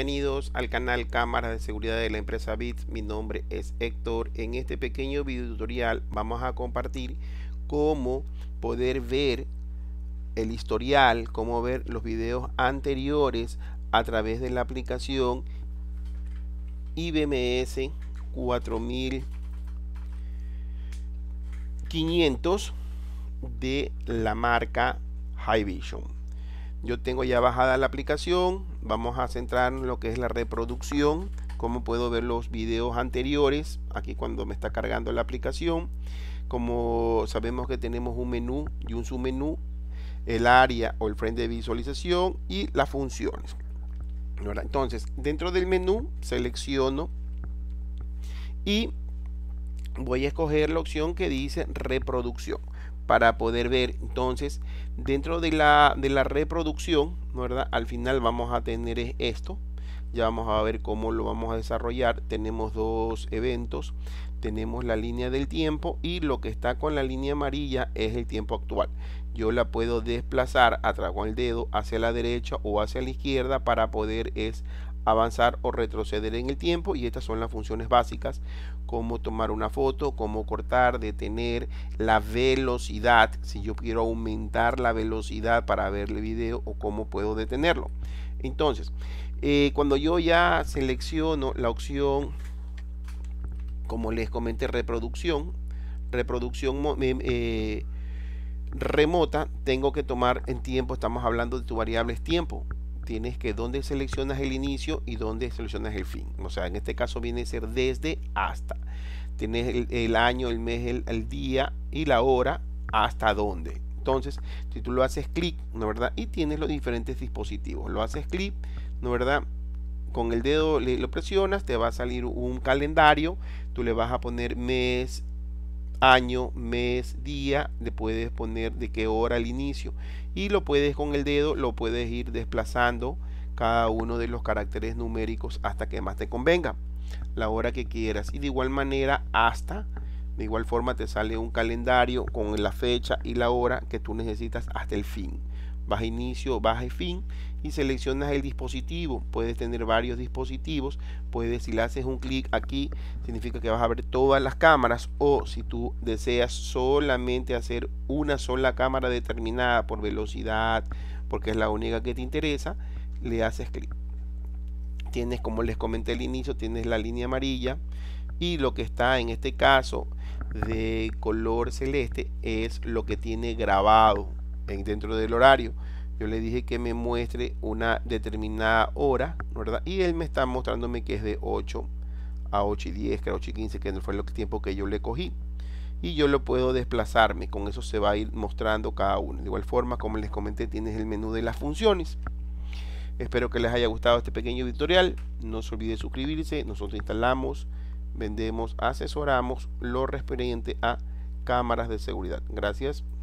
Bienvenidos al canal Cámaras de Seguridad de la empresa BITS. Mi nombre es Héctor. En este pequeño video tutorial vamos a compartir cómo poder ver el historial, cómo ver los videos anteriores a través de la aplicación IBMS 4500 de la marca Hikvision. Yo tengo ya bajada la aplicación. Vamos a centrarnos en lo que es la reproducción, cómo puedo ver los videos anteriores aquí cuando me está cargando la aplicación. Como sabemos que tenemos un menú y un submenú, el área o el frente de visualización y las funciones, ¿verdad? Entonces dentro del menú selecciono y voy a escoger la opción que dice reproducción para poder ver. Entonces dentro de la reproducción, ¿verdad? Al final vamos a tener esto. Ya vamos a ver cómo lo vamos a desarrollar. Tenemos dos eventos, tenemos la línea del tiempo y lo que está con la línea amarilla es el tiempo actual. Yo la puedo desplazar con el dedo hacia la derecha o hacia la izquierda para poder avanzar o retroceder en el tiempo, y estas son las funciones básicas: cómo tomar una foto, cómo cortar, detener, la velocidad, si yo quiero aumentar la velocidad para ver el video, o cómo puedo detenerlo. Entonces cuando yo ya selecciono la opción, como les comenté, reproducción remota, tengo que tomar en tiempo. Estamos hablando de tu variable es tiempo. Tienes que donde seleccionas el inicio y donde seleccionas el fin. O sea, en este caso viene a ser desde hasta. Tienes el año, el mes, el día y la hora, hasta dónde. Entonces, si tú lo haces clic, ¿no verdad? Y tienes los diferentes dispositivos. Lo haces clic, ¿no verdad? Con el dedo lo presionas, te va a salir un calendario. Tú le vas a poner mes, año, mes, día, le puedes poner de qué hora al inicio, y lo puedes con el dedo, lo puedes ir desplazando cada uno de los caracteres numéricos hasta que más te convenga, la hora que quieras. Y de igual manera de igual forma te sale un calendario con la fecha y la hora que tú necesitas hasta el fin. Vas a inicio, vas a fin y seleccionas el dispositivo. Puedes tener varios dispositivos. Si le haces un clic aquí, significa que vas a ver todas las cámaras, o si tú deseas solamente hacer una sola cámara determinada por velocidad, porque es la única que te interesa, le haces clic. Tienes, como les comenté al inicio, tienes la línea amarilla, y lo que está en este caso de color celeste es lo que tiene grabado dentro del horario. Yo le dije que me muestre una determinada hora, ¿verdad? Y él me está mostrándome que es de 8 a 8 y 10, que era 8 y 15, que no fue el tiempo que yo le cogí. Y yo lo puedo desplazarme, con eso se va a ir mostrando cada uno. De igual forma, como les comenté, tienes el menú de las funciones. Espero que les haya gustado este pequeño tutorial. No se olvide suscribirse. Nosotros instalamos, vendemos, asesoramos lo referente a cámaras de seguridad. Gracias.